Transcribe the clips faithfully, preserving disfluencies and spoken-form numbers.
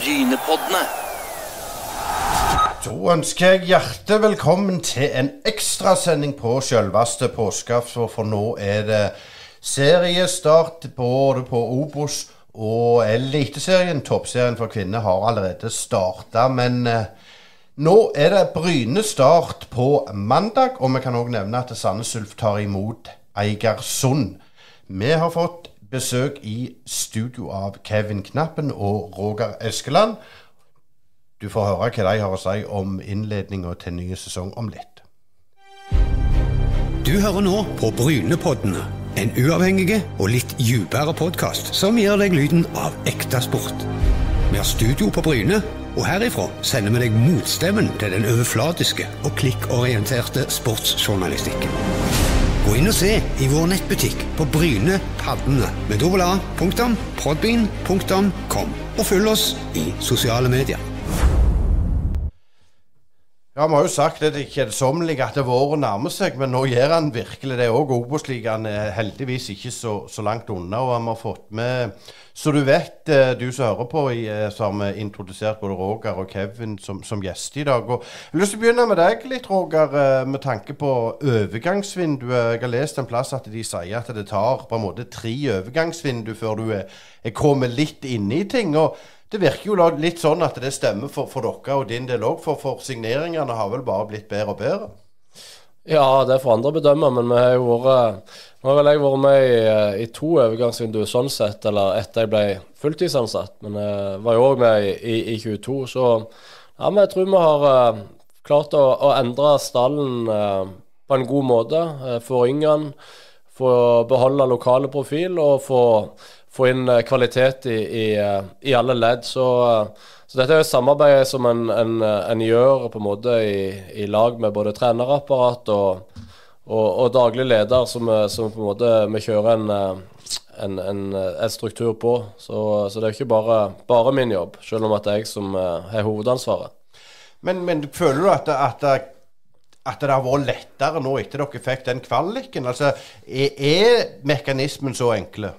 Brynepoddene. Så ønsker jeg hjertelig velkommen til en ekstrasending på selveste påskeaften, for nå er det seriestart både på Obos og Eliteserien. Toppserien for kvinner har allerede startet, men eh, nå er det Bryne start på mandag, og vi kan også nevne at Sandnes Ulf tar imot Eigersund. Vi har fått besøk i studio av Kevin Knappen og Roger Eskeland. Du får høre hva de har å si om innledningen til nye sesong om litt. Du hører nå på Brynepoddene, en uavhengig og litt dypere podcast som gir deg lyden av ekte sport. Vi har studio på Bryne, og herifra sender vi deg motstemmen til den overflatiske og klikkorienterte sportsjournalistikken. Gå inn og se i vår nettbutikk på Brynepaddene med a punktum podbean punktum com og følg oss i sosiale medier. Ja, vi har jo sagt det er kjedsommelig at det våren nærmer seg, men nå gjør han virkelig det også. Obos-ligaen er heldigvis ikke så, så langt unna, og han har fått med, så du vet, du som hører på, i, så har vi introdusert både Roger og Kevin som, som gjest i dag. Og jeg har lyst til å begynne med deg litt, Roger, med tanke på overgangsvinduet. Jeg har lest en plass at de sier at det tar på en måte tre overgangsvindu før du er, er kommet litt inn i ting, og det virker jo litt sånn at det stemmer for, for dere og din del også, for, for signeringene har vel bare blitt bedre og bedre? Ja, det er for andre bedømmer, men vi har jo vært, nå har vel jeg vært med i, i to overgangsvinduer sånn sett, eller etter jeg ble fulltidsansatt, men jeg var jo også med i, i tjueto, så ja, men jeg tror vi har uh, klart å, å endre stallen uh, på en god måte, uh, få yngre, få beholde lokale profil og få få inn kvalitet i, i, i alle ledd. Så, så dette er jo samarbeid som en, en, en gjør på en måte i, i lag med både trenerapparat og, og, og daglig leder, som, som på en måte vi kjører en, en, en, en struktur på. Så, så det er ikke bare, bare min jobb, selv om at det er jeg som har hovedansvaret. Men, men føler du at, at, at det har vært lettere nå etter dere fikk den kvaliken? Altså, er, er mekanismen så enkle?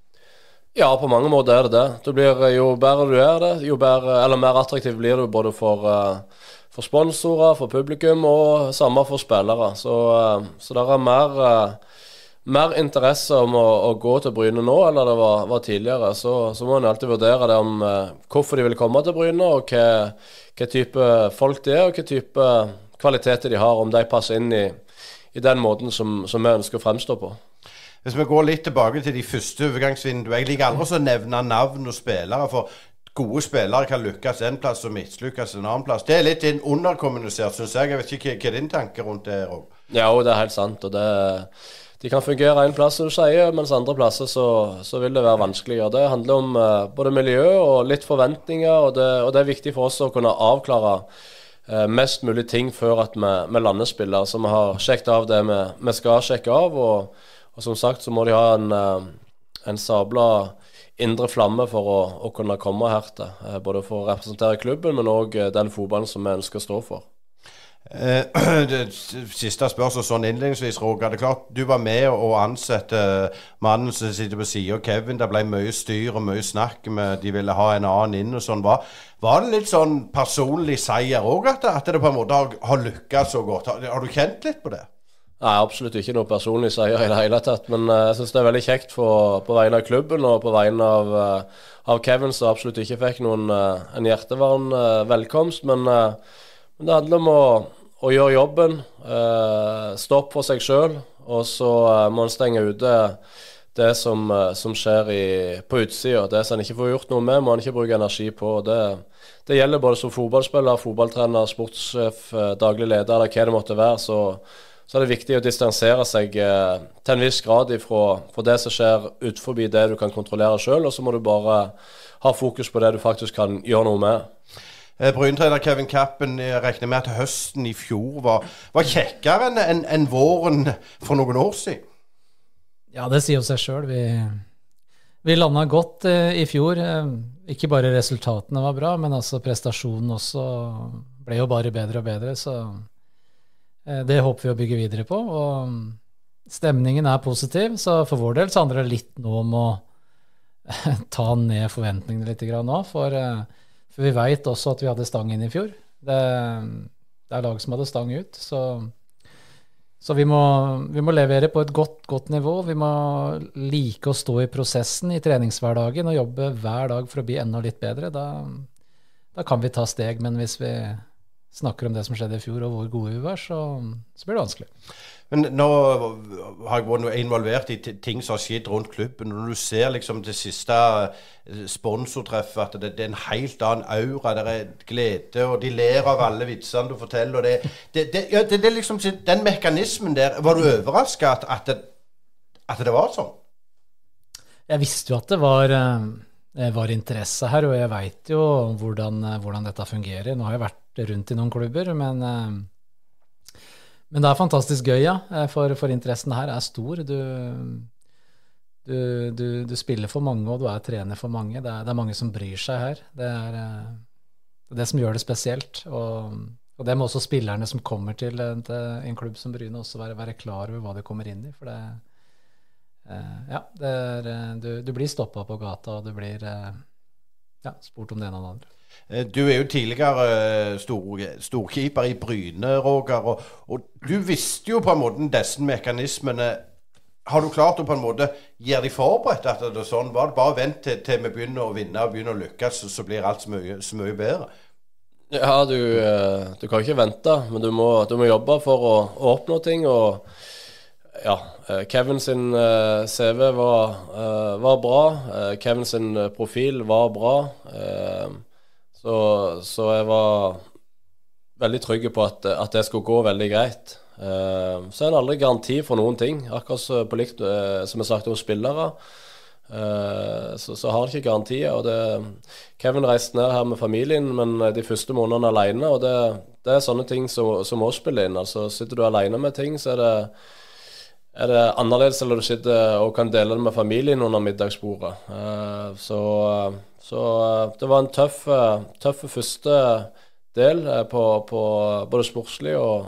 Ja, på mange måter er det det. Det blir, jo bedre du er det, jo bedre, eller mer attraktiv blir du både for, uh, for sponsorer, for publikum og samme for spillere. Så, uh, så det er mer, uh, mer interesse om å, å gå til Bryne nå, eller det var, var tidligere. Så, så må man alltid vurdere det om uh, hvorfor de vil komme til Bryne, og hva, hva type folk de er, og hva type kvaliteter de har, om de passer inn i, i den måten som, som vi ønsker å fremstå på. Hvis vi går litt tilbake til de første overgangsvinduene, jeg liker aldri å nevne navn og spillere, for gode spillere kan lykkes en plass og mislykkes en annen plass. Det er litt underkommunisert, synes jeg. Jeg vet ikke hva er din tanke rundt det, Rob? Ja, det er helt sant, og det, de kan fungere en plass, som du sier, mens andre plasser så, så vil det være vanskeligere. Det handler om uh, både miljø og litt forventninger, og det, og det er viktig for oss å kunne avklare uh, mest mulig ting før at vi, vi lander spillere, så vi har sjekket av det vi, vi skal sjekke av, og Og som sagt så må de ha en, en sabla indre flamme for å, å kunne komme her til, både for å representere klubben, men også den fotballen som vi ønsker å stå for. Eh, det siste spørsmål sånn innledningsvis, Roger. Det er klart, du var med å ansette mannen som sitter på siden, og Kevin, det ble mye styr og mye snakk med, de ville ha en annen inn og sånn. Var, var det litt sånn personlig seier også, at, at det på en måte har, har lykkes så godt? Har, har du kjent litt på det? Nei, absolutt ikke noe personlig seier i det hele tatt, men uh, jeg synes det er veldig kjekt for, på vegne av klubben og på vegne av, uh, av Kevin, som absolutt ikke fikk noen uh, en hjertevarm uh, velkomst, men, uh, men det handler om å, å gjøre jobben, uh, stå opp for seg selv, og så uh, må han stenge ute det som, uh, som skjer i, på utsiden. Det som han ikke får gjort noe med, må han ikke bruke energi på. Det, det gjelder både som fotballspiller, fotballtrener, sportssjef, uh, daglig leder, eller hva det måtte være, så så er det viktig å distansere seg eh, til en viss grad ifra, fra det som skjer ut forbi det du kan kontrollere selv, og så må du bare ha fokus på det du faktisk kan gjøre noe med. Eh, Bryntrener Kevin Knappen regner med at høsten i fjor var, var kjekkere enn en, en våren for noen år siden. Ja, det sier jo seg selv. Vi, vi landet godt eh, i fjor. Eh, ikke bare resultatene var bra, men altså prestasjonen også ble jo bare bedre og bedre, så det håper vi å bygge videre på, og stemningen er positiv, så for vår del så handler det litt nå om å ta ned forventningene litt grann nå, for For vi vet også at vi hadde stang inn i fjor. Det, det er lag som hadde stang ut, så, så vi, må, vi må levere på et godt, godt nivå. Vi må like å stå i prosessen i treningshverdagen og jobbe hver dag for å bli enda litt bedre. Da, da kan vi ta steg, men hvis vi snakker om det som skjedde i fjor og hvor gode vi var, så, så blir det vanskelig. Men nå har jeg vært involvert i ting som har skjedd rundt klubben, og når du ser liksom det siste sponsortreffet, at det, det er en helt annen aura, det er glede, og de ler av alle vitsene du forteller, og det, det, det, ja, det, det er liksom den mekanismen der. Var du overrasket at, at, det, at det var sånn? Jeg visste jo at det var, var interesse her, og jeg vet jo hvordan, hvordan dette fungerer. Nå har jeg vært rundt i noen klubber, men, men det er fantastisk gøy, ja, for, for interessen her er stor. Du, du, du, du spiller for mange, og du er trener for mange. Det er, det er mange som bryr seg her. Det er det, det som gjør det spesielt, og, og det må også spillerne som kommer til en, til en klubb som Bryne også være, være klar over hva de kommer inn i, for det, ja, det er, du, du blir stoppet på gata, og du blir ja, spurt om det ene og det andre. Du er jo tidligere stor, storkeeper i Bryne, Roger, og, og du visste jo på en måte disse mekanismene. Har du klart å på en måte gjøre de forberedt at det er sånn? Var det bare vent til, til vi begynner å vinne og begynner å lykkes, så, så blir alt så mye, så mye bedre? Ja, du, du kan ikke vente, men du må, du må jobbe for å, å oppnå ting, og ja, Kevin sin C V var, var bra, Kevin sin profil var bra, Så, så jeg var veldig trygg på at, at det skulle gå veldig greit. Uh, så er det aldri garanti for noen ting, akkurat så på likt uh, som jeg sagt om spillere. Uh, så, så har jeg ikke garantier. Og det, Kevin reiste ned her med familien, men de første månedene alene, og det, det er sånne ting som, som må spille inn. Altså, sitter du alene med ting, så er det, er det annerledes, eller du sitter og kan dele det med familien under middagsbordet. Uh, så... Så det var en tøff, tøff første del på, på både sportslig og,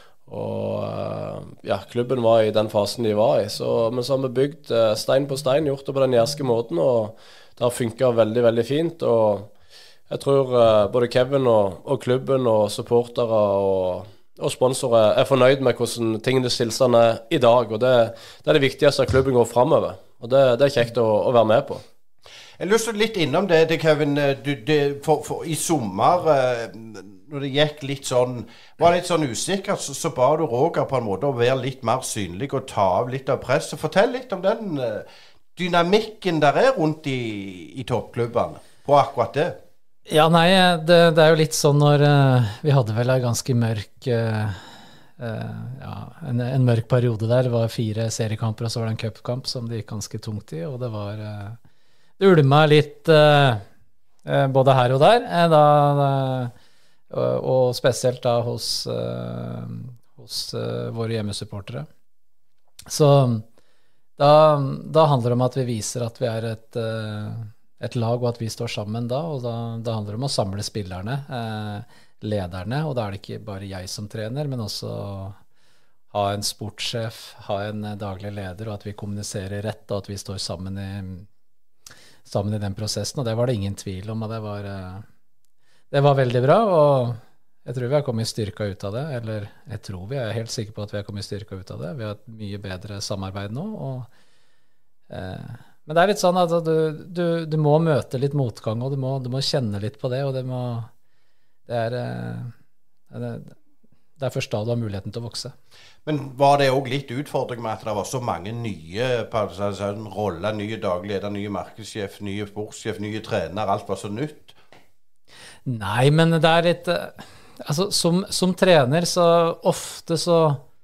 og ja, klubben var i den fasen de var i. Så, men så har vi bygd stein på stein, gjort det på den jærske måten, og det har funket veldig, veldig fint. Og jeg tror både Kevin og, og klubben og supportere og, og sponsorer er fornøyd med hvordan tingenes tilstand er i dag. Og det, det er det viktigste at klubben går fremover. Og det, det er kjekt å, å være med på. Jeg har lyst til litt innom det, det Kevin, du, det, for, for, i sommer, når det gikk litt sånn, var litt sånn usikker, så, så ba du Roger på en måte å være litt mer synlig og ta av litt av presset. Fortell litt om den dynamikken der er rundt i, i toppklubbene, på akkurat det. Ja, nei, det, det er jo litt sånn når uh, vi hadde vel en ganske mørk, uh, uh, ja, en, en mørk periode der. Det var fire seriekamper, og så var det en cupkamp som det gikk ganske tungt i, og det var... Uh, Det ulma litt uh, både her og der, eh, da, da, og, og spesielt da hos, uh, hos uh, våre hjemmesupportere. Så da, da handler det om at vi viser at vi er et, uh, et lag, og at vi står sammen da, og da, da handler det om å samle spillerne, uh, lederne, og da er det ikke bare jeg som trener, men også ha en sportssjef, ha en daglig leder, og at vi kommuniserer rett, og at vi står sammen i sammen i den prosessen, og det var det ingen tvil om, og det var, det var veldig bra, og jeg tror vi har kommet styrka ut av det, eller jeg tror vi er helt sikre på at vi har kommet styrka ut av det. Vi har et mye bedre samarbeid nå, og, eh, men det er litt sånn at du, du, du må møte litt motgang, og du må, du må kjenne litt på det, og det må, det er, det, det er først da du har muligheten til å vokse. Men var det også litt utfordring med at det var så mange nye sånn, roller, nye dagleder, nye markedssjef, nye sportssjef, nye trener, alt var så nytt? Nei, men det er litt, altså som, som trener så ofte så,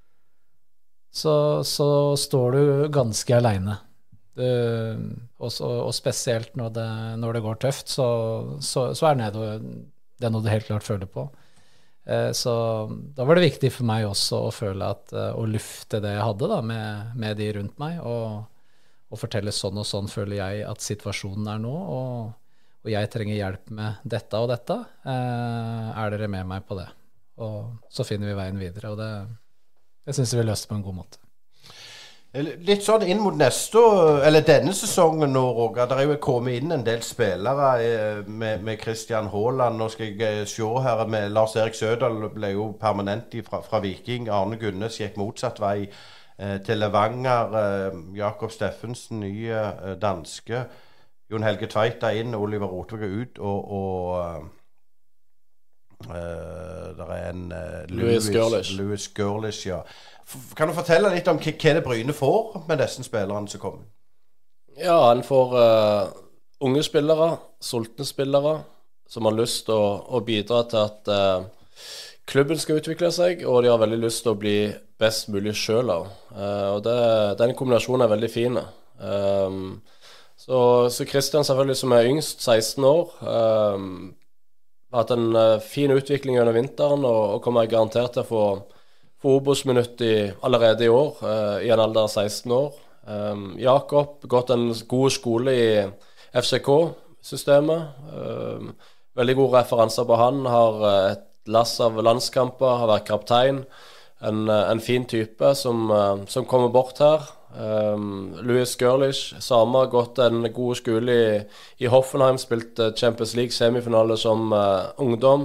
så, så står du ganske alene. Du, og, og spesielt når det, når det går tøft, så, så, så er det, det er noe du helt klart føler på. Så da var det viktig for meg også å føle at, å lufte det jeg hadde da, med, med de rundt meg, og, og fortelle sånn og sånn føler jeg at situasjonen er nå, og, og jeg trenger hjelp med dette og dette. Er dere med meg på det? Og så finner vi veien videre, og det, jeg synes vi løste på en god måte. Litt sånn inn mot neste, eller denne sesongen nå, Roger. Det er jo kommet inn en del spillere med, med Christian Haaland. Nå skal jeg se her med Lars Erik Sødal ble jo permanent fra, fra Viking. Arne Gunnes gikk motsatt vei eh, til Levanger. Eh, Jakob Steffensen, nye eh, danske. Jon Helge Tveita inn, Oliver Rotvig ut, og, og uh, der er en uh, Louis Gurlish. Louis Gurlish, ja. Kan du fortelle litt om hva det Bryne får med disse spillerne som kommer? Ja, han får uh, unge spillere, sultne spillere, som har lyst til å, å bidra til at uh, klubben skal utvikle seg, og de har veldig lyst til å bli best mulig selv. Uh, og det, den kombinasjonen er veldig fin. Um, så, så Christian selvfølgelig, som er yngst, seksten år, um, har hatt en uh, fin utvikling under vinteren, og, og kommer garantert til å få få Obos-minutt allerede i år, uh, i en alder av seksten år. Um, Jakob, gått en god skole i F C K-systemet. Um, veldig gode referanser på han, har uh, et lass av landskamper, har vært kaptein. En, uh, en fin type som, uh, som kommer bort her. Um, Louis Gurlish, samme, gått en god skole i, i Hoffenheim, spilt uh, Champions League-semifinale som uh, ungdom.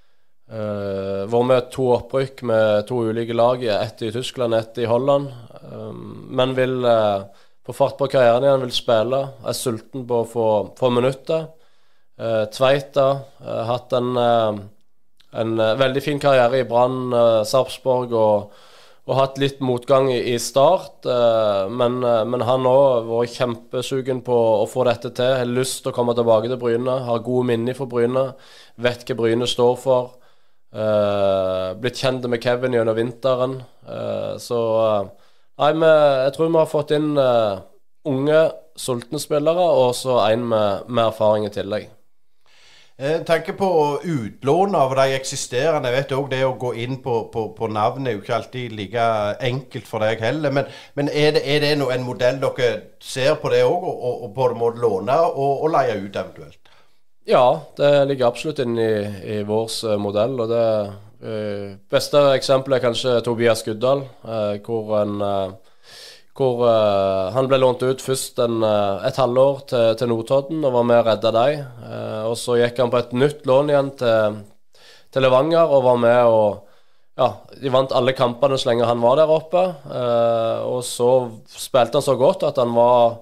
Uh, var med to opprykk med to ulike lag, ett i Tyskland, ett i Holland, um, men vil uh, få fart på karrieren igjen, vil spille, er sulten på å få, få minutter. uh, Tveita har uh, hatt en, uh, en uh, veldig fin karriere i Brann, uh, Sarpsborg, og, og hatt litt motgang i, i start, uh, men, uh, men han også var kjempesugen på å få dette til, har lyst til å komme tilbake til Bryne, har gode minner for Bryne, vet hva Bryne står for. Uh, blitt kjent med Kevin gjennom vinteren, uh, så uh, nei, med, jeg tror vi har fått inn uh, unge, sultne spillere, og så en med, med erfaring i tillegg. Jeg tenker på utlån av de eksisterende. Jeg vet også det å gå inn på, på, på navnet er jo ikke alltid like enkelt for deg heller, men, men er det, er det no, en modell dere ser på det også, og, og, og på en måte låne og, og leie ut eventuelt? Ja, det ligger absolutt inn i, i vår uh, modell, og det uh, beste eksempelet er kanskje Tobias Guddal, uh, hvor, en, uh, hvor uh, han ble lånt ut først en, uh, et halvår til, til Notodden og var med å redde deg, uh, og så gikk han på et nytt lån igjen til, til Levanger og var med og ja, de vant alle kampene så lenge han var der oppe, uh, og så spilte han så godt at han var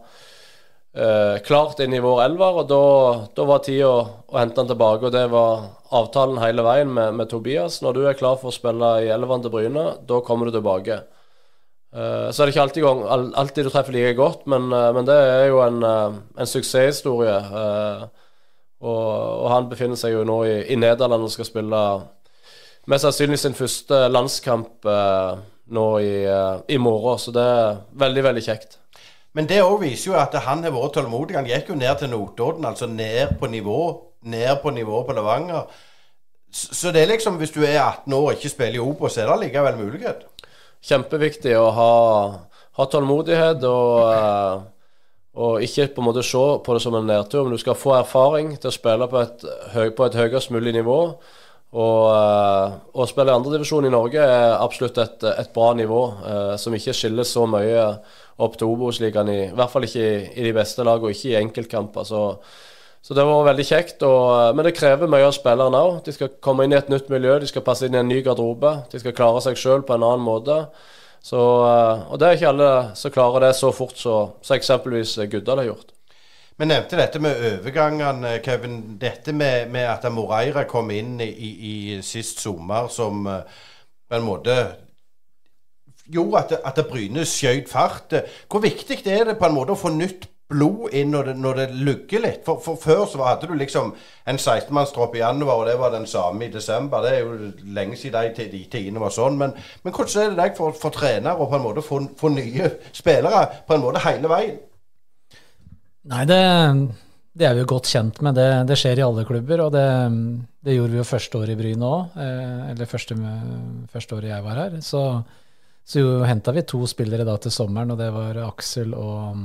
Uh, klart inn i vår elver, og da, da var tid å, å hente han tilbake, og det var avtalen hele veien med, med Tobias. Når du er klar for å spille i elveren til Bryne, da kommer du tilbake. Uh, så er det ikke alltid, gang, alltid du treffer like godt, men, uh, men det er jo en, uh, en suksesshistorie. Uh, og, og han befinner seg jo nå i, i Nederland og skal spille mest sannsynlig sin første landskamp uh, nå i, uh, i morgen, så det er veldig, veldig kjekt. Men det også viser jo at han har vært tålmodig. Han gikk jo ned til Notodden, altså ned på nivå, ned på nivå på Levanger. Så det er liksom, hvis du er atten år og ikke spiller i Obos, så er det likevel mulighet. Kjempeviktig å ha, ha tålmodighet og, og ikke på en måte se på det som en nedtur, men du skal få erfaring til å spille på et, på et høyest mulig nivå. Og å spille i andre divisjon i Norge er absolutt et, et bra nivå, eh, som ikke skiller så mye opp til Obos-ligaen, i, i hvert fall ikke i, i de beste lag og ikke i enkeltkamper. Så, så det var veldig kjekt, og, men det krever mye av spillerne også. De skal komme inn i et nytt miljø, de skal passe inn i en ny garderobe, de skal klare seg selv på en annen måte. Så, og det er ikke alle som klarer det så fort så, så eksempelvis Guddal har gjort. Vi nevnte dette med overgangene, Kevin. Dette med, med at Moreira kom inn i, i, i sist sommer, som uh, på en måte gjorde at, at Bryne skjøt fart. Hvor viktig er det på en måte å få nytt blod inn når det, når det lugger litt? For, for før så hadde du liksom en seksten-mannstropp i januar, og det var den samme i desember. Det er jo lenge siden de, de tidene var sånn. Men, men hvordan er det deg for, for trener å på en måte få, få nye spillere på en måte hele veien? Nei, det, det er vi jo godt kjent med. Det, det skjer i alle klubber, og det, det gjorde vi jo første år i Bryne også, eh, eller første, første året jeg var her. Så, så jo hentet vi to spillere da til sommeren, og det var Aksel og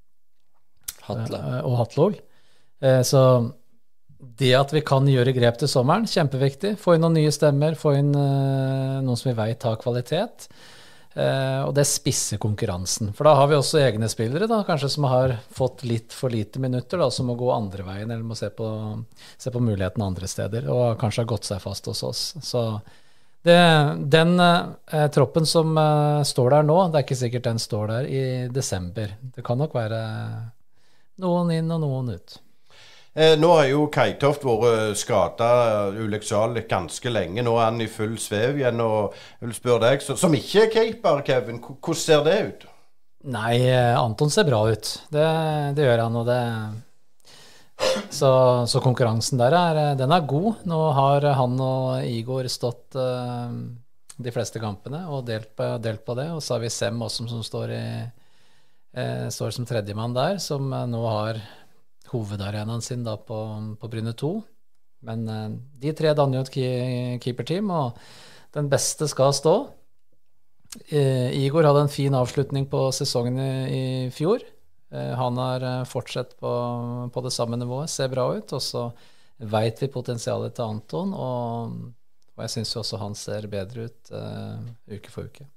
Hatle. Eh, og Hatlol. Eh, så det at vi kan gjøre grep til sommeren, kjempeviktig. Få inn noen nye stemmer, få inn eh, noen som vi vet har kvalitet. Eh, og det spisser konkurransen. For da har vi også egne spillere da, kanskje som har fått litt for lite minutter, da, som må gå andre veien, eller må se på, se på mulighetene andre steder, og kanskje har gått seg fast hos oss. Så det, den eh, troppen som eh, står der nå, det er ikke sikkert den står der i desember. Det kan nok være noen inn og noen ut. Eh, nå har jo Keitoft vært skadet ulykksalig ganske lenge. Nå er han i full svev igjen, og jeg vil spørre deg, så, som ikke er keeper, Kevin, hvordan ser det ut? Nei, Anton ser bra ut. Det, det gjør han, og det... Så, så konkurransen der er, den er god. Nå har han og Igor stått uh, de fleste kampene og delt på, delt på det, og så har vi Sem også som står, i, uh, står som tredjemann der, som uh, nå har hovedarenaen sin da på, på Bryne to. Men uh, de tre danner jo et keeperteam, og den beste skal stå. Uh, Igor hadde en fin avslutning på sesongen i, i fjor. Uh, han har uh, fortsatt på, på det samme nivået, ser bra ut, og så vet vi potensialet til Anton, og, og jeg synes jo også han ser bedre ut uh, uke for uke.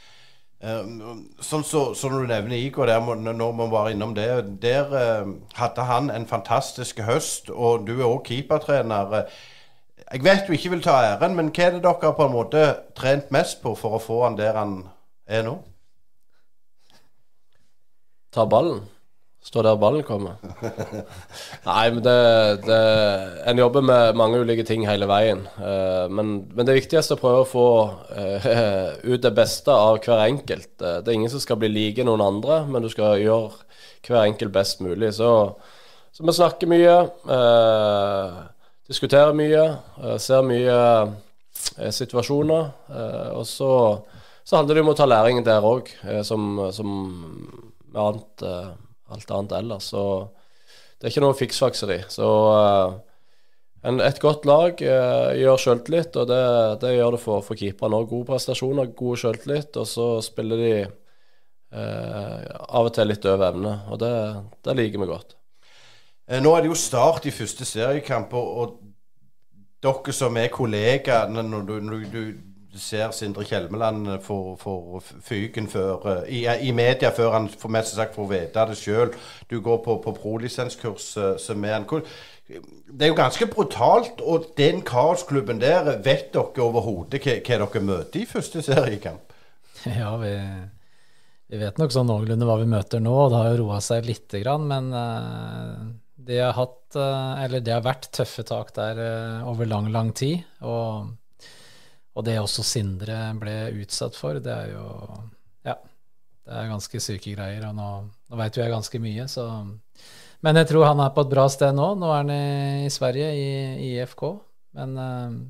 Sånn så, så når du nevner Igor der, når man var innom det, der uh, hadde han en fantastisk høst, og du er også keepertrener. Jeg vet du ikke vil ta æren, men hva er det dere på en måte trent mest på for å få han der han er nå? Ta ballen. Stå der ballen kommer. Nei, men det, det en jobber med mange ulike ting hele veien. Uh, men, men det viktigste er å prøve å få uh, ut det beste av hver enkelt. Uh, det er ingen som skal bli like noen andre, men du skal gjøre hver enkelt best mulig. Så, så vi snakker mye, uh, diskuterer mye, uh, ser mye uh, situasjoner, uh, og så, så handler det om å ta læringen der også, uh, som, som med annet uh, alt annet ellers, så det er ikke noe fiksfaks i de. Så uh, en, et godt lag uh, gjør selvtillit, og det, det gjør det for, for keeperne også. Gode prestasjoner, gode selvtillit, og så spiller de uh, av og til litt over evne, og det, det liker vi godt. Nå er det jo start i første seriekamp, og, og dere som er kollegaer, når du, når du ser Sindre Kjelmeland for, for fyken før, i, i media før han får mest sagt for å vite det selv. Du går på, på prolisenskurs som er han. Det er jo ganske brutalt, og den kaosklubben der, vet dere overhodet hva, hva dere møter i første seriekamp? Ja, vi, vi vet nok sånn noenlunde hva vi møter nå, og det har jo roet seg litt grann, men uh, det har hatt, uh, eller det har vært tøffe tak der uh, over lang, lang tid, og Og det også Sindre ble utsatt for, det er jo, ja, det er ganske syke greier, og nå, nå vet jo jeg ganske mye, så, men jeg tror han er på et bra sted nå, nå er han i, i Sverige, i, i I F K, men,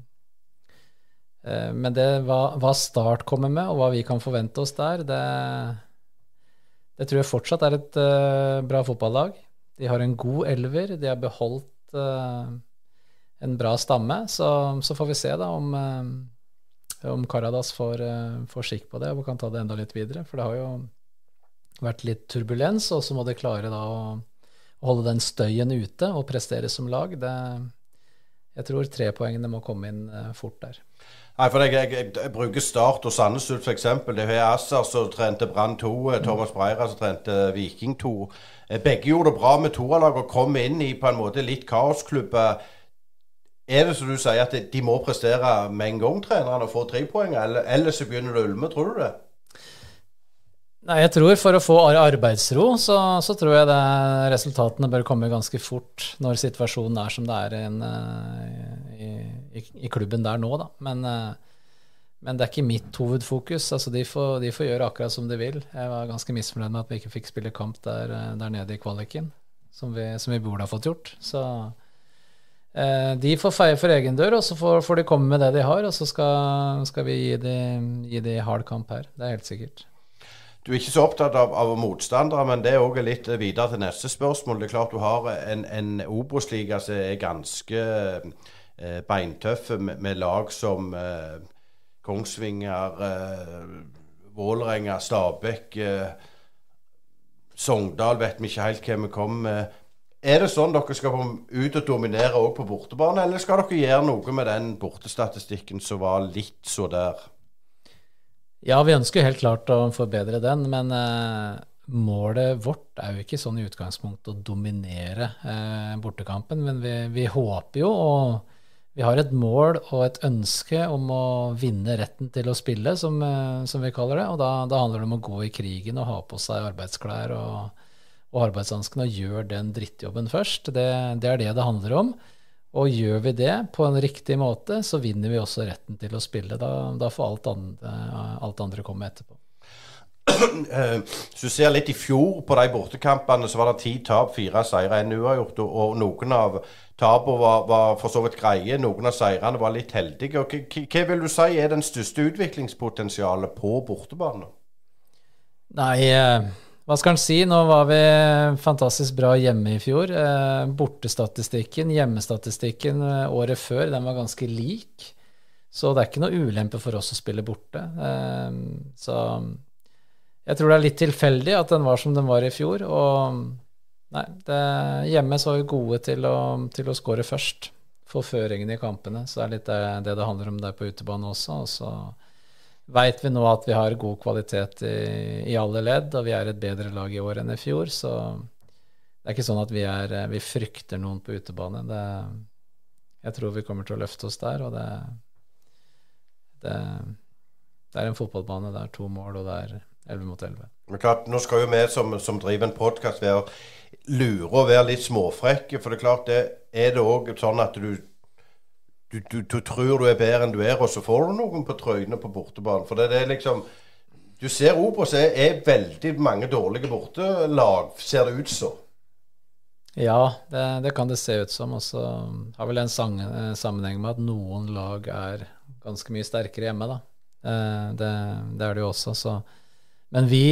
uh, men det, hva, hva Start kommer med, og hva vi kan forvente oss der, det, det tror jeg fortsatt er et uh, bra fotballag. De har en god elver, de har beholdt uh, en bra stamme, så, så får vi se da om... Uh, om Karadas får, uh, får skikk på det og kan ta det enda litt videre, for det har jo vært litt turbulens, og så må de klare da å, å holde den støyen ute og prestere som lag. Det, jeg tror tre poengene må komme inn uh, fort der. Nei, for jeg, jeg, jeg, jeg bruker Start og Sandnes Ulf for eksempel. Det er Asser som trente Brann to, Thomas Breira som trente Viking to. Begge gjorde det bra med toerlag og kom inn i på en måte litt kaosklubber. Er det som du sier at de må prestere med en gang, trenerne, og få tre poeng, eller, eller så begynner det å ulme, tror du det? Nei, jeg tror for å få arbeidsro, så, så tror jeg det resultatene bør komme ganske fort når situasjonen er som det er en, i, i, i klubben der nå, da. Men, men det er ikke mitt hovedfokus, altså de får, de får gjøre akkurat som de vil. Jeg var ganske misfornøyd med at vi ikke fikk spille kamp der, der nede i kvaliken, som vi, som vi burde ha fått gjort, så... De får feie for egen dør, og så får, får de komme med det de har, og så skal, skal vi gi de, gi de hard kamp her. Det er helt sikkert. Du er ikke så opptatt av, av motstandere, men det er også litt videre til neste spørsmål. Det er klart du har en, en Obos-liga som er ganske eh, beintøffe med, med lag som eh, Kongsvinger, eh, Vålerenga, Stabæk, eh, Sogndal, vet vi ikke helt hva vi kommer med. Er det sånn dere skal ut og dominere også på bortebane, eller skal dere gjøre noe med den bortestatistikken som var litt så der? Ja, vi ønsker helt klart å forbedre den, men eh, målet vårt er jo ikke sånn i utgangspunktet å dominere eh, bortekampen, men vi, vi håper jo, og vi har et mål og et ønske om å vinne retten til å spille, som, eh, som vi kaller det, og da, da handler det om å gå i krigen og ha på seg arbeidsklær og, og arbeidshanskene og gjøre den drittjobben først. Det, det er det det handler om. Og gjør vi det på en riktig måte, så vinner vi også retten til å spille. Da, da får alt andre, alt andre komme etterpå. Hvis du ser litt i fjor på de bortekampene, så var det ti tap, fire seire, en uavgjort, og, og noen av tapene var, var for så vidt greie, noen av seirene var litt heldige. Og hva, hva vil du si er den største utviklingspotensialet på bortebane? Nei, hva skal en si? Nå var vi fantastisk bra hjemme i fjor. Bortestatistikken, hjemmestatistikken året før, den var ganske lik. Så det er ikke noe ulempe for oss å spille borte. Så jeg tror det er litt tilfeldig at den var som den var i fjor. Og nei, det, hjemme så er vi gode til å, til å score først. Få føringen i kampene. Så det er litt det det, det handler om der på utebane også. Og så vet vi nå at vi har god kvalitet i, i alle ledd, og vi er et bedre lag i år enn i fjor, så det er ikke sånn at vi, er, vi frykter noen på utebane. Det, jeg tror vi kommer til å løfte oss der, og det, det, det er en fotballbane, det er to mål, og det er elleve mot elleve. Men klart, nå skal jo vi som, som driver en podcast være lure og være litt småfrekke, for det er klart, det er det også sånn at du Du, du, du tror du er bedre enn du er, og så får du noen på trøyene på bortebanen. For det, det er liksom, du ser Obos er, er veldig mange dårlige bortelag, ser det ut så. Ja, det, det kan det se ut som. Og så har vel en sang, sammenheng med at noen lag er ganske mye sterkere hjemme, da. Det, det er det jo også. Så. Men vi,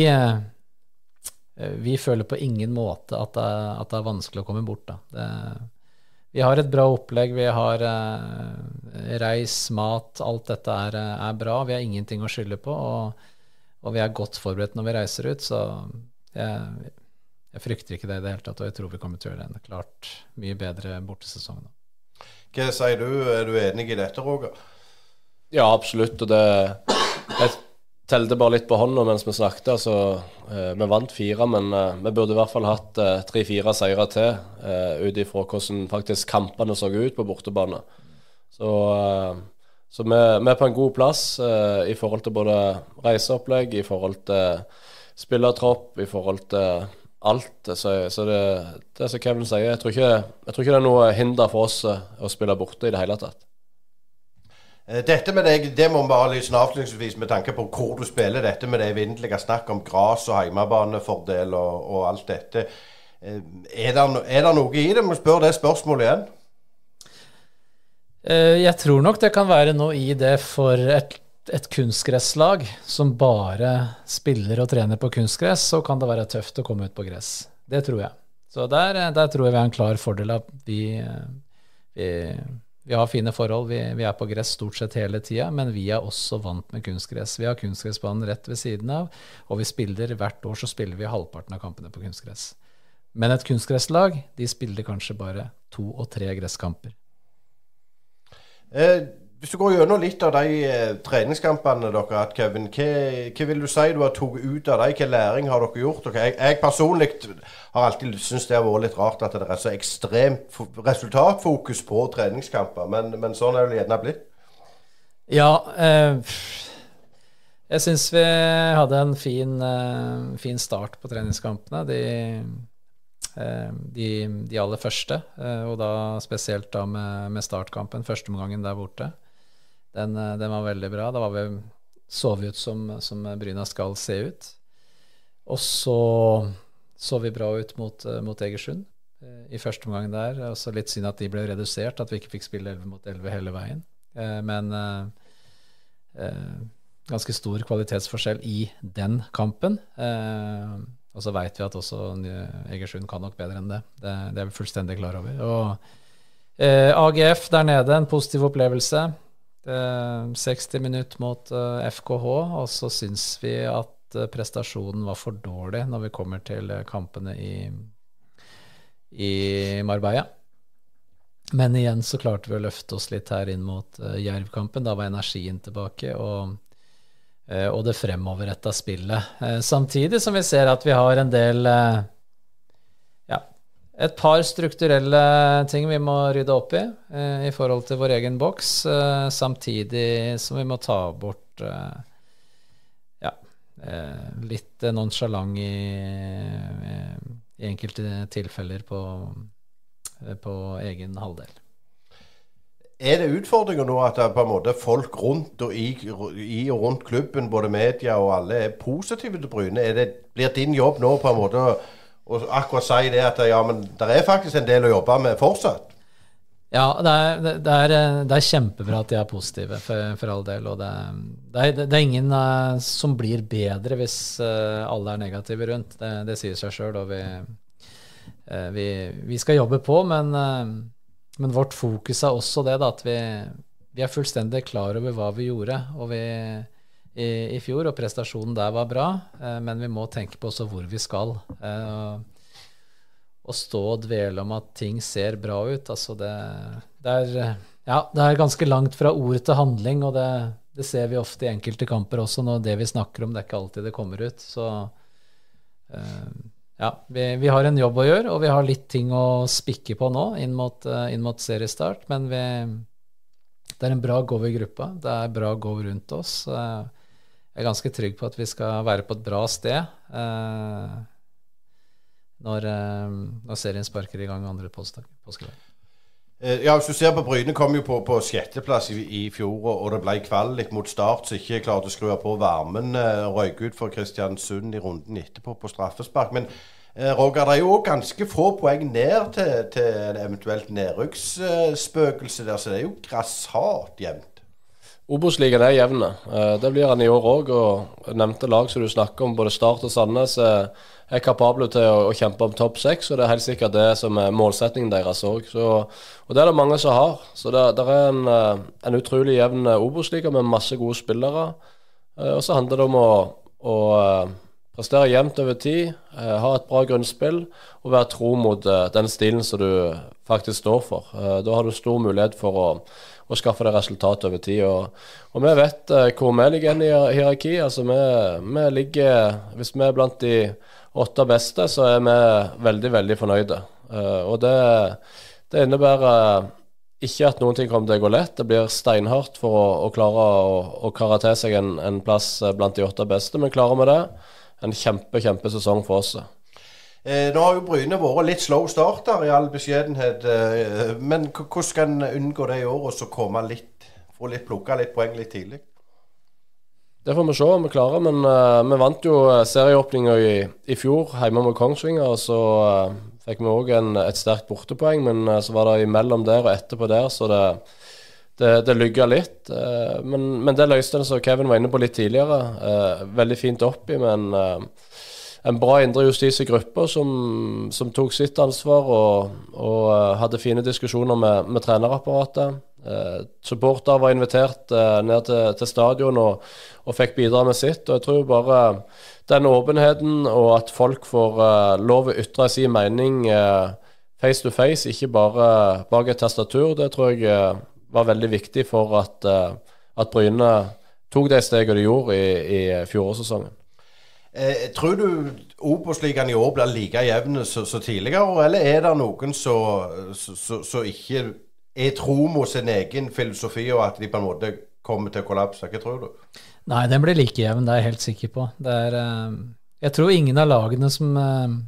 vi føler på ingen måte at det, at det er vanskelig å komme bort, da. Det Vi har et bra opplegg, vi har eh, reis, mat, alt dette er, er bra. Vi har ingenting å skylde på, og, og vi er godt forberedt når vi reiser ut, så jeg, jeg frykter ikke det i det hele tatt, og jeg tror vi kommer til å gjøre en klart mye bedre bortesesong nå. Hva sier du? Er du enig i dette, Roger? Ja, absolutt, og det jeg telte bare litt på hånda mens vi snakket, altså eh, vi vant fire, men eh, vi burde i hvert fall hatt eh, tre-fire seire til, eh, ut ifra hvordan faktisk kampene så ut på bortebane. Så, eh, så vi, vi er på en god plass eh, i forhold til både reiseopplegg, i forhold til spillertropp, i forhold til alt. Så, så det, det som Kevin sier, jeg tror, ikke, jeg tror ikke det er noe hinder for oss eh, å spille borte i det hele tatt. Dette med deg, det må vi bare litt avslutningsvis med tanke på hvor du spiller, dette med det evinnelige snakk om gras og heimebanefordel og, og alt dette. Er det, er det noe i det? Vi spør det spørsmålet igjen. Jeg tror nok det kan være noe i det for et, et kunstgresslag som bare spiller og trener på kunstgress, så kan det være tøft å komme ut på gress. Det tror jeg. Så der, der tror jeg vi har en klar fordel av vi, vi Vi har fine forhold, vi, vi er på gress stort sett hele tiden, men vi er også vant med kunstgress. Vi har kunstgressbanen rett ved siden av, og vi spiller hvert år så spiller vi halvparten av kampene på kunstgress. Men et kunstgresslag, de spiller kanskje bare to og tre gresskamper. Eh, hvis du går gjennom litt av de eh, treningskampene dere har, Kevin, hva, hva vil du si du har tatt ut av dem? Hva læring har dere gjort? Okay, jeg, jeg personlig har alltid syntes det har vært litt rart at det er så ekstremt resultatfokus på treningskamper, men, men sånn er det gjerne blitt. Ja, eh, jeg synes vi hadde en fin, eh, fin start på treningskampene. De, eh, de, de aller første, eh, og da spesielt da med, med startkampen, første omgangen der borte. Den, den var veldig bra. Da var vi, så vi ut som, som Bryna skal se ut. Og så så vi bra ut mot, mot Egersund i første omgang der. Og så litt synd at de ble redusert, at vi ikke fikk spille elleve mot elleve hele veien. Men eh, ganske stor kvalitetsforskjell i den kampen. Eh, og så vet vi at også Egersund kan nok bedre enn det. Det, det er vi fullstendig klar over. Og eh, A G F der nede, en positiv opplevelse. seksti minutter mot F K H, og så synes vi at prestasjonen var for dårlig når vi kommer til kampene i, i Marbella. Men igjen så klarte vi å løfte oss litt her inn mot Jerv-kampen. Da var energien tilbake, og eh, og det fremoverrettet spillet. Eh, samtidig som vi ser at vi har en del eh, ja, et par strukturelle ting vi må rydde opp i eh, i forhold til vår egen boks, eh, samtidig som vi må ta bort eh, ja, eh, litt nonchalant i, i enkelte tilfeller på, på egen halvdel. Er det utfordringer nå at det på en måte folk rundt og i, i og rundt klubben, både media og alle, er positive til Bryne? Er det, blir din jobb nå på en måte å, å akkurat si det at ja, men det er faktisk en del å jobbe med fortsatt? Ja, det er, det er, det er kjempebra at de er positive for, for all del, og det, det, er, det er ingen uh, som blir bedre hvis uh, alle er negative rundt. Det, det sier seg selv, og vi, uh, vi, vi skal jobbe på, men uh, Men vårt fokus er også det da, at vi, vi er fullstendig klar over hva vi gjorde og vi, i, i fjor, og prestasjonen der var bra, eh, men vi må tenke på også hvor vi skal. Eh, og stå og dvele om at ting ser bra ut, altså det, det, er, ja, det er ganske langt fra ord til handling, og det, det ser vi ofte i enkelte kamper også, når det vi snakker om, det er ikke alltid det kommer ut. Så... Eh, Ja, vi, vi har en jobb å gjøre, og vi har litt ting å spikke på nå inn mot, inn mot seriestart, men vi, det er en bra go i gruppa, det er bra go rundt oss. Jeg er ganske trygg på at vi skal være på et bra sted når, når serien sparker i gang andre påskedag. Ja, hvis du ser på Bryne kom jo på, på sjetteplass i, i fjor, og det ble kvalik mot Start, så ikke klarte å skru på varmen, røyk ut for Kristiansund i runden etterpå på straffespark. Men eh, Roger, det er jo ganske få poeng ned til, til en eventuelt nedrykksspøkelse der, så det er jo grassat jevnt. Obos-ligaen er jevne. Det blir han i år også, og nevnte lag som du snakker om, både Start og Sandnes, er kapable til å, å kjempe om topp seks, og det er helt sikkert det som er målsetningen deres også. Og det er det mange som har. Så det, det er en, en utrolig jevn Obos-liga med masse gode spillere. Og så handler det om å, å prestere jevnt over tid, ha et bra grunnspill, og være tro mot den stilen som du faktisk står for. Da har du stor mulighet for å og skaffe det resultat over tid. Og, og vi vet uh, hvor vi ligger i hierarki. Altså vi, vi ligger, hvis vi er blant de åtte beste, så er vi veldig, veldig fornøyde. Uh, og det, det innebærer ikke at noen ting kommer til å gå lett. Det blir steinhardt for å, å klare å, å kare til seg en, en plass blant de åtte beste, men klarer vi det, en kjempe, kjempe sesong for oss. Eh, nå har jo Bryne vært litt slow starter i all beskjedenhet, eh, men hvordan skal en unngå det i år, og så komme litt, få litt plukket litt poeng litt tidlig? Det får vi se om vi klarer, men uh, vi vant jo serieåpninger i, i fjor hjemme med Kongsvinger, og så uh, fikk vi også en, et sterkt bortepoeng, men uh, så var det imellom der og etterpå der, så det, det, det lygget litt. Uh, men, men det løste den som Kevin var inne på litt tidligere, uh, veldig fint oppi, men... Uh, En bra indre justis i grupper som, som tok sitt ansvar og, og uh, hadde fine diskusjoner med, med trenerapparatet. Uh, supporter var invitert uh, ned til, til stadion og, og fikk bidra med sitt. Og jeg tror bare den åpenheten og at folk får uh, lov å ytre sin mening uh, face to face, ikke bare bak et tastatur, det tror jeg uh, var veldig viktig for at, uh, at Bryne tok det steget de gjorde i, i fjorårssesongen. Eh, tror du Obos-ligaen i år blir like jevne så, så tidligere, eller er det noen som ikke er tro mot sin egen filosofi, og at de på en måte kommer til å kollapse? Hva tror du? Nei, den blir like jevn, det er jeg helt sikker på. Det er, eh, jeg tror ingen av lagene som,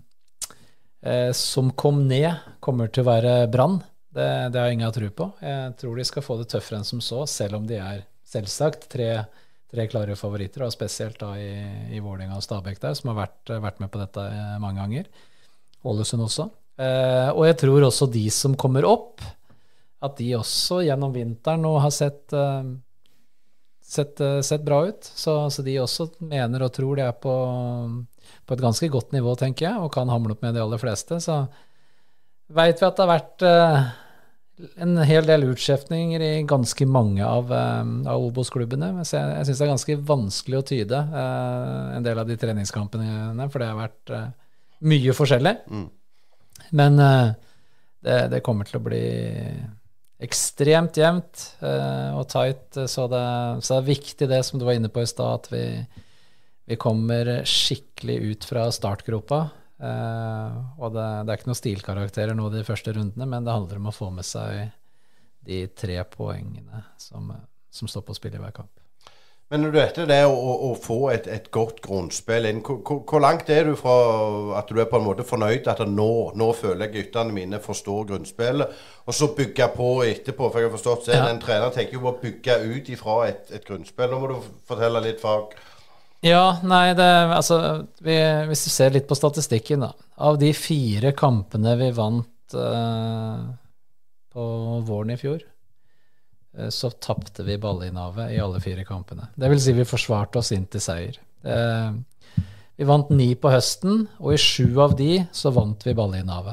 eh, som kom ned kommer til å være Brann. Det, det har jeg ingen tro på. Jeg tror de skal få det tøffere enn som så, selv om de er selvsagt tre tre klare favoritter, og spesielt da i, i Vålerenga og Stabæk der, som har vært, vært med på dette mange ganger. Ålesund også. Eh, og jeg tror også de som kommer opp, at de også gjennom vinteren nå har sett, uh, sett, uh, sett bra ut. Så, så de også mener og tror de er på, på et ganske godt nivå, tenker jeg, og kan hamle opp med de aller fleste. Så vet vi at det har vært uh, en hel del utskiftninger i ganske mange av, um, av Obos-klubbene. Jeg, jeg synes det er ganske vanskelig å tyde uh, en del av de treningskampene, for det har vært uh, mye forskjellig. Mm. Men uh, det, det kommer til å bli ekstremt jevnt eh, og tight, så det, så det er viktig det som du var inne på i stad, at vi, vi kommer skikkelig ut fra startgropa. Eh, og det, det er ikke noen stilkarakterer nå de første rundene, men det handler om å få med seg de tre poengene som, som står på spill i hver kamp. Men når du etter det å, å få et, et godt grunnspill inn, hvor, hvor langt er du fra at du er på en måte fornøyd at nå, nå føler jeg guttene mine forstår grunnspillet, og så bygge på etterpå, for jeg har forstått at ja. En trener tenker jo på å bygge ut ifra et, et grunnspill. Nå må du fortelle litt fag. Ja, nei, det, altså, vi, hvis du ser litt på statistikken da, av de fire kampene vi vant uh, på våren i fjor, så tappte vi ballinnavet i alle fire kampene. Det vil si vi forsvarte oss inn til seier. Eh, vi vant ni på høsten, og i sju av de så vant vi ballinnavet.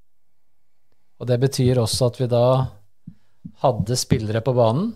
Og det betyr også at vi da hadde spillere på banen.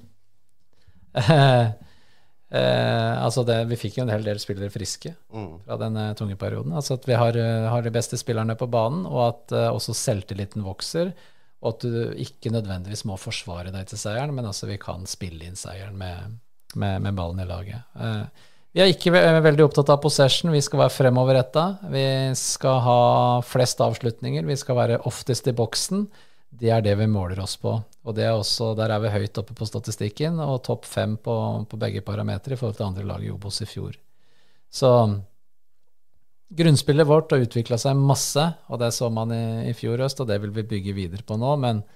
Eh, eh, altså det, vi fikk jo en hel del spillere friske fra denne tunge perioden. Altså at vi har, har de beste spillerne på banen, og at uh, også selvtilliten vokser, og at du ikke nødvendigvis må forsvare deg til seieren, men altså vi kan spille inn seieren med, med, med ballen i laget. Eh, vi er ikke ve veldig opptatt av possession, vi skal være fremoverrettet, vi skal ha flest avslutninger, vi skal være oftest i boksen, det er det vi måler oss på. Og det er også, der er vi høyt oppe på statistikken, og topp fem på, på begge parametre i forhold til andre lag i Obos i fjor. Så grunnspillet vårt har utviklet seg masse, og det så man i, i fjor høst, og det vil vi bygge videre på nå, men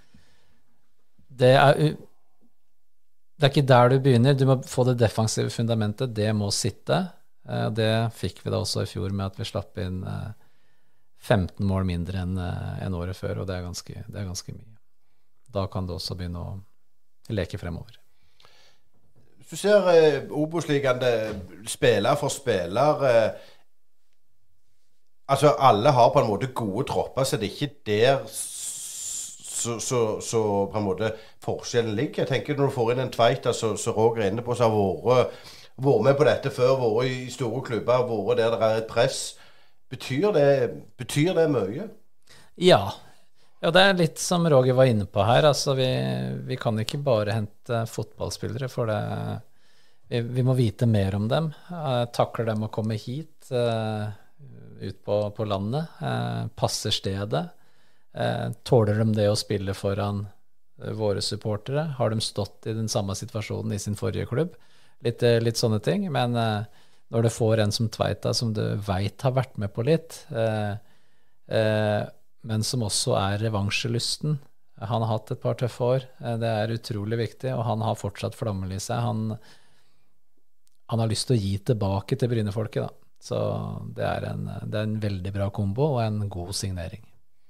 det er, det er ikke der du begynner. Du må få det defensive fundamentet, det må sitte. Det fikk vi da også i fjor med at vi slapp inn femten mål mindre enn en året før, og det er, ganske, det er ganske mye. Da kan du også begynne å leke fremover. Hvis du ser eh, Obos-ligaen, spiller for spiller, eh, altså, alle har på en måte gode tropper, så det er ikke der så, så, så på en måte forskjellen ligger. Jeg tenker når du får inn en Tveita, så, så Roger er inne på, så har vært, vært med på dette før, vært i store klubber, vært der det er et press. Betyr det, betyr det mye? Ja. ja, det er litt som Roger var inne på her. Altså, vi, vi kan ikke bare hente fotballspillere, for det, vi, vi må vite mer om dem. Uh, takler dem å komme hit, uh, ut på, på landet, eh, passer stedet, eh, tåler de det å spille foran eh, våre supportere, har de stått i den samme situasjonen i sin forrige klubb, litt, eh, litt sånne ting, men eh, når du får en som Tveita, som du vet har vært med på litt, eh, eh, men som også er revansjelysten, han har hatt et par tøffe år, eh, det er utrolig viktig, og han har fortsatt flammen i seg, han, han har lyst til å gi tilbake til Brynefolket da. Så det er, en, det er en veldig bra kombo og en god signering.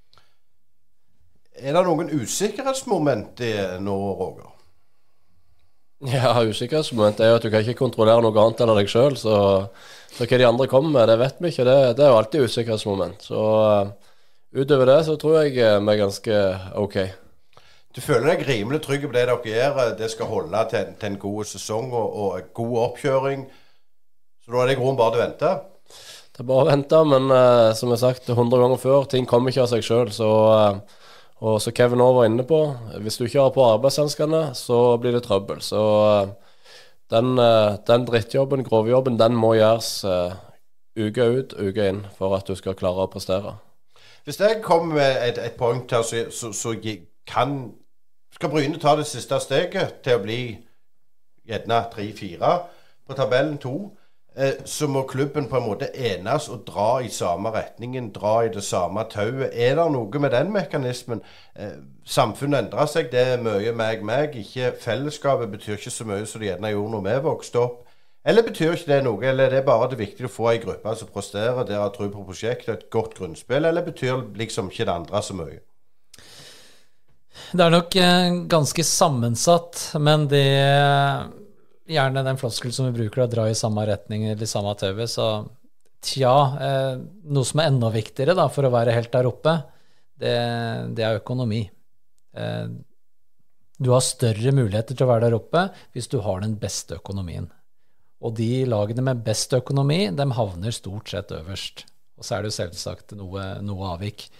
Er det noen usikkerhetsmoment i nå, Roger? Ja, usikkerhetsmoment er jo at du kan ikke kontrollere noe annet enn deg selv, så, så hva de andre kommer med, det vet vi ikke, det, det er jo alltid usikkerhetsmoment. Så uh, utover det så tror jeg vi er ganske ok. Du føler deg rimelig trygg på det dere gjør, det skal holde til, til en god sesong og, og god oppkjøring, så da er det grunn bare til å vente? Det er bare å vente, men uh, som jeg har sagt hundre ganger før, ting kommer ikke av seg selv, så, uh, og så Kevin også var inne på, hvis du ikke har på arbeidshanskene, så blir det trøbbel. Så uh, den, uh, den drittjobben, grovjobben, den må gjøres uh, uke ut, uke inn, for at du skal klare å prestere. Hvis jeg kommer med et, et punkt her, så, så, så kan, skal Bryne ta det siste steget til å bli gjerne tre fire på tabellen to, så må klubben på en måte enes og dra i samme retningen, dra i det samme tauet. Er det noe med den mekanismen? Samfunnet endrer seg, det er mye meg, meg, ikke fellesskapet betyr ikke så mye som det gjerne gjorde når vi vokste opp. Eller betyr ikke det noe, eller er det bare det viktig å få en gruppe som presterer, der har tro på prosjektet, et godt grunnspill, eller betyr liksom ikke det andre så mye? Det er nok ganske sammensatt, men det gjerne den floskel som vi bruker å dra i samme retning eller i samme tøve, så tja, eh, noe som er enda viktigere da, for å være helt der oppe, det, det er økonomi. Eh, du har større muligheter til å være der oppe hvis du har den beste økonomien. Og de lagene med best økonomi, de havner stort sett øverst. Og så er det jo selvsagt noe, noe avvik.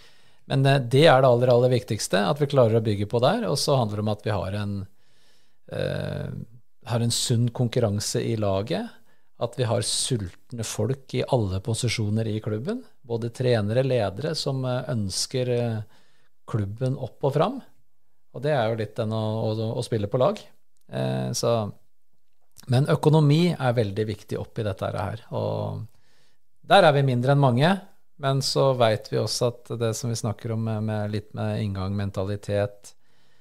Men eh, det er det aller, aller viktigste, at vi klarer å bygge på der, og så handler det om at vi har en, eh, har en sunn konkurranse i laget, at vi har sultne folk i alle posisjoner i klubben, både trenere, ledere, som eh, ønsker eh, klubben opp og fram, og det er jo litt den å, å, å spille på lag. Eh, så, men økonomi er veldig viktig oppi dette her, og der er vi mindre enn mange, men så vet vi også at det som vi snakker om med, med litt med inngang, mentalitet,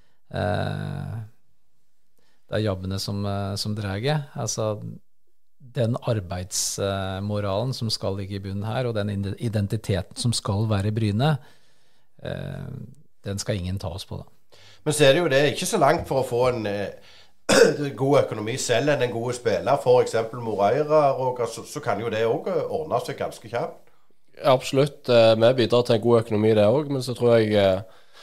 eh, det er jobbene som, som dreier, altså den arbeidsmoralen som skal ligge i bunnen her, og den identiteten som skal være i Bryne, eh, den skal ingen ta oss på da. Men så er det jo det ikke så langt for å få en eh, god økonomi selv enn en god spiller, for eksempel Moreira, og så, så kan jo det også ordne seg ganske kjapt. Absolutt, vi bidrar til en god økonomi det også, men så tror jeg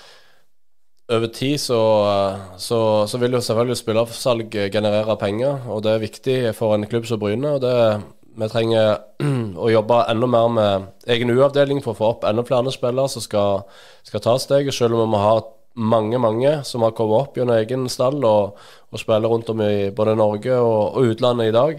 over tid så, så, så vil jo selvfølgelig spillersalg generere penger, og det er viktig for en klubb som Bryne, og det, vi trenger å jobbe enda mer med egen U-avdeling for å få opp enda flere spillere som skal, skal ta steg, selv om vi må ha mange, mange som har kommet opp gjennom egen stall og, og spiller rundt om i både Norge og, og utlandet i dag.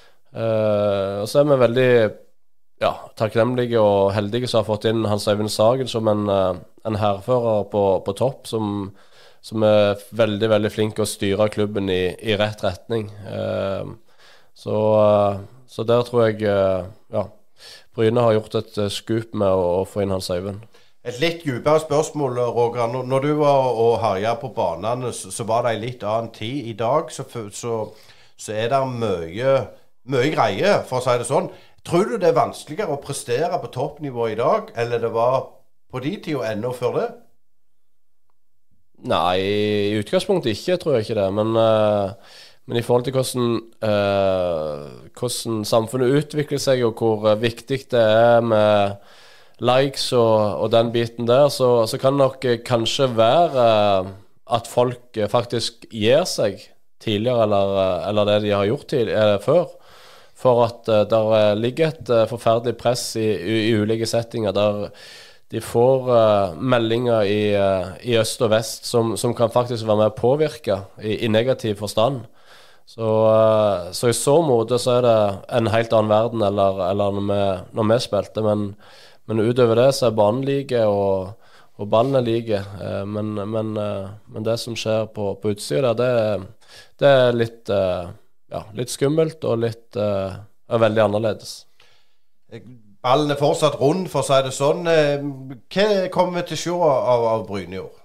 Uh, og så er vi veldig ja, takknemlige og heldige som har fått inn Hans Øyvind Sagen som en, uh, en herrefører på, på topp, som, som er veldig, veldig flink å styre klubben i, i rett retning. Uh, så, uh, så der tror jeg uh, ja, Bryne har gjort et uh, skup med å, å få inn Hans Øyvind. Et litt dypere spørsmål, Roger. Når, når du var og herja på banene, så, så var det en litt annen tid. I dag så, så, så er det mye, mye greie, for å si det sånn. Tror du det er vanskeligere å prestere på toppnivå i dag, eller det var på de tid og enda før det? Nei, i utgangspunktet ikke, tror jeg ikke det. Men, uh, men i forhold til hvordan, uh, hvordan samfunnet utvikler seg, og hvor viktig det er med likes og, og den biten der, så, så kan det nok eh, kanskje være eh, at folk eh, faktisk gir seg tidligere, eller, eller det de har gjort til, eh, før, for at eh, der ligger et eh, forferdelig press i, i, i ulike settinger, der de får eh, meldinger i, eh, i øst og vest som, som kan faktisk være med å påvirke i, i negativ forstand. Så, eh, så i så måte så er det en helt annen verden eller, eller når, vi, når vi spilte, men Men utover det så er banen like, og, og ballen er like. Eh, men, men, eh, men det som skjer på, på utsida, det, det er litt, eh, ja, litt skummelt og litt eh, er veldig annerledes. Ballen er fortsatt rund, for å si det sånn. Hva kommer vi til å se av, av Bryne i år?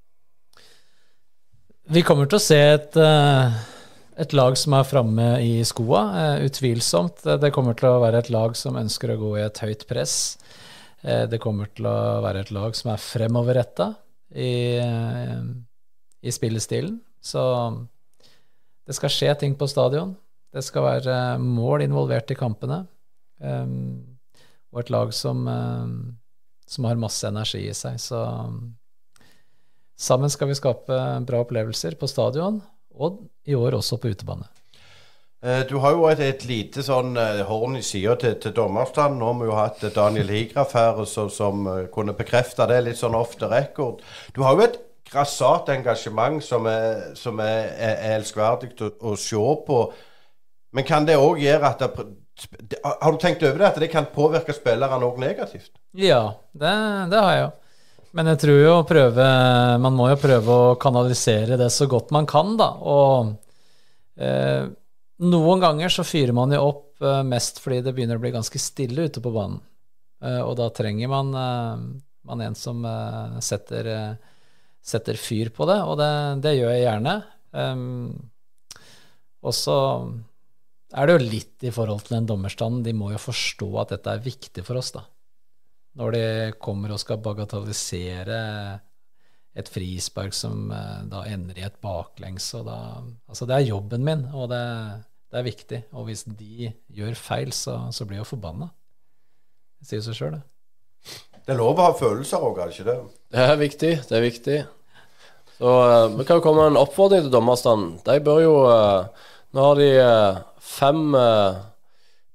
Vi kommer til å se et, et lag som er fremme i skoa, utvilsomt. Det kommer til å være et lag som ønsker å gå i et høyt press. Det kommer til å være et lag som er fremoverrettet i, i spillestilen. Så det skal skje ting på stadion. Det skal være mål involvert i kampene. Um, og et lag som, um, som har masse energi i seg. Så um, sammen skal vi skape bra opplevelser på stadion, og i år også på utebane. Du har jo et, et lite sånn uh, horn i siden til, til dommerstand. Nå har vi jo hatt Daniel Higraf her som, som uh, kunne bekrefte det litt sånn off the record. Du har jo et grassat engasjement som er, som er, er, er elskverdig å, å se på. Men kan det også gjøre at det, har du tenkt over det, at det kan påvirke spillere noe negativt? Ja, det, det har jeg jo. Men jeg tror jo å prøve, man må jo prøve å kanalisere det så godt man kan da, og eh, noen ganger så fyrer man jo opp eh, mest fordi det begynner å bli ganske stille ute på banen, eh, og da trenger man, eh, man en som eh, setter, eh, setter fyr på det, og det, det gjør jeg gjerne. Um, og så er det jo litt i forhold til den dommerstanden, de må jo forstå at dette er viktig for oss da. Når de kommer og skal bagatellisere et frispark som eh, da ender i et baklengs, og da, altså det er jobben min, og det, det er viktig, og hvis de gjør feil, så, så blir jeg jo forbannet. Det sier seg selv det. Det er lov å ha følelser også, er det ikke det? Det er viktig, det er viktig. Så uh, vi kan jo komme med en oppfordring til dommerstanden. De bør jo, uh, nå har de uh, fem uh,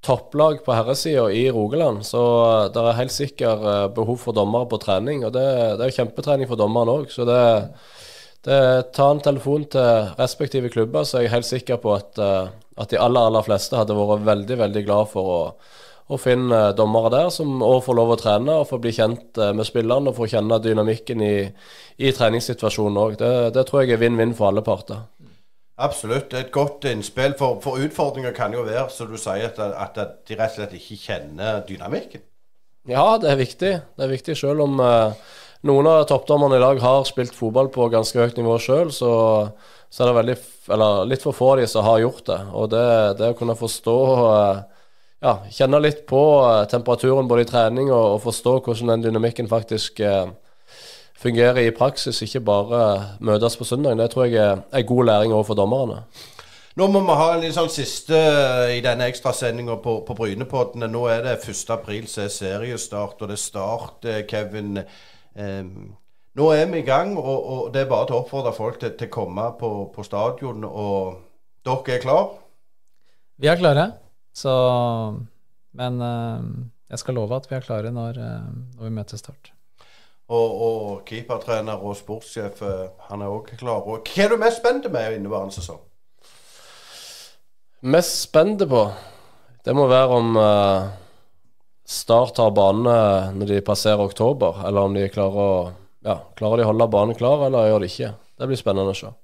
topplag på herresida i Rogaland, så det er helt sikkert behov for dommere på trening, og det, det er kjempetrening for dommerne òg. Så det, det tar en telefon til respektive klubber, så er jeg helt sikker på at, at de aller, aller fleste hadde vært veldig, veldig glad for å, å finne dommere der, som også får lov å trene og får bli kjent med spillerne og får kjenne dynamikken i, i treningssituasjonen òg. Det, det tror jeg er vinn-vinn for alle parter. Absolutt, et godt innspill, for, for utfordringer kan jo være, så du sier at, at de rett og slett ikke kjenner dynamikken. Ja, det er viktig. Det er viktig selv om eh, noen av toppdommerne i dag har spilt fotball på ganske høyt nivå selv, så, så er det veldig, eller litt for få av de som har gjort det. Og det, det å kunne forstå, eh, ja, kjenne litt på eh, temperaturen både i trening og, og forstå hvordan den dynamikken faktisk eh, fungerer i praksis, ikke bare møtes på søndag. Det tror jeg er god læring over for dommerne. Nå må vi ha en litt sånn siste i denne ekstrasendingen på, på Brynepoddene. Nå er det første april, så er seriestart, og det er start, Kevin. Eh, nå er vi i gang, og, og det er bare til å oppfordre folk til, til å komme på, på stadion, og dere er klar? Vi er klare, så, men eh, jeg skal love at vi er klare når, eh, når vi møter start. Og, og keepertrener og sportssjef, han er også klar. Og hva er du mest spent med i inneværende sesong? Mest spent på? Det må være om uh, Start tar banene når de passerer oktober, eller om de klarer å, ja, klarer de å holde banen klar, eller gjør de ikke. Det blir spennende å se.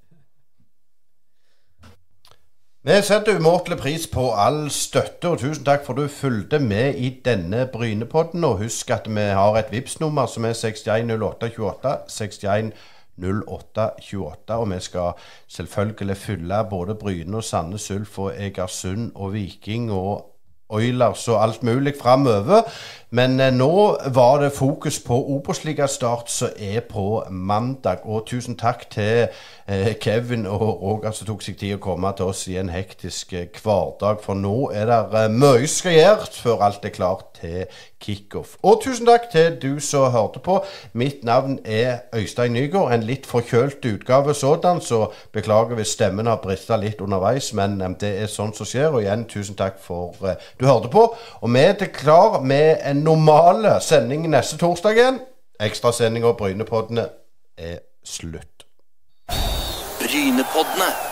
Vi setter umåtelig pris på all støtte, og tusen takk for at du fulgte med i denne Brynepodden. Og husk at vi har et Vipps-nummer som er seks en null åtte to åtte, seks en null åtte to åtte, og vi skal selvfølgelig fylle både Bryne og Sandnes Ulf og Egersund og Viking og Oilers og alt mulig fremover. Men eh, nå var det fokus på Obos-liga-start som er på mandag. Og tusen takk til eh, Kevin og Roger som tok seg tid å komme til oss i en hektisk eh, hverdag. For nå er det eh, mye skal gjøres før alt er klart til kickoff. Og tusen takk til du som hørte på. Mitt navn er Øystein Nygaard, en litt forkjølt utgave sådan, så beklager hvis stemmen har bristet litt underveis, men eh, det er sånn som skjer. Og igjen, tusen takk for eh, du hørte på. Og vi er klar med en normale sending neste torsdag igjen. Ekstra sending og Brynepoddene er slutt. Brynepoddene.